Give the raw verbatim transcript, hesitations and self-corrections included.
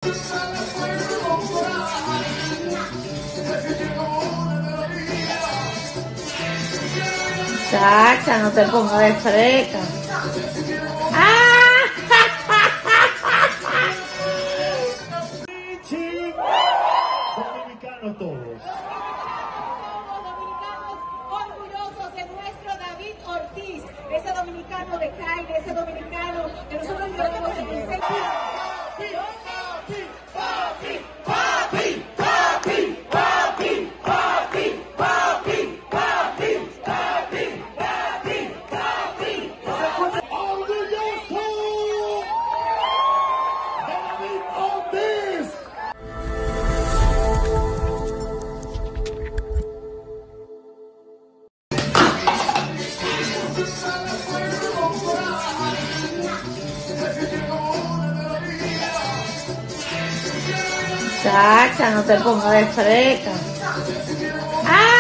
Chacha, no te pongas de freca. ¡Ah! Dominicanos todos. Somos dominicanos orgullosos de nuestro David Ortiz, ese dominicano de calle, ese dominicano que nosotros queremos en el centro. Papi, papi, papi, papi, papi, papi, papi, papi, papi, papi, papi, papi. ¡Orgulloso de David Ortiz! Chacha, no te pongas de freca. ¡Ah!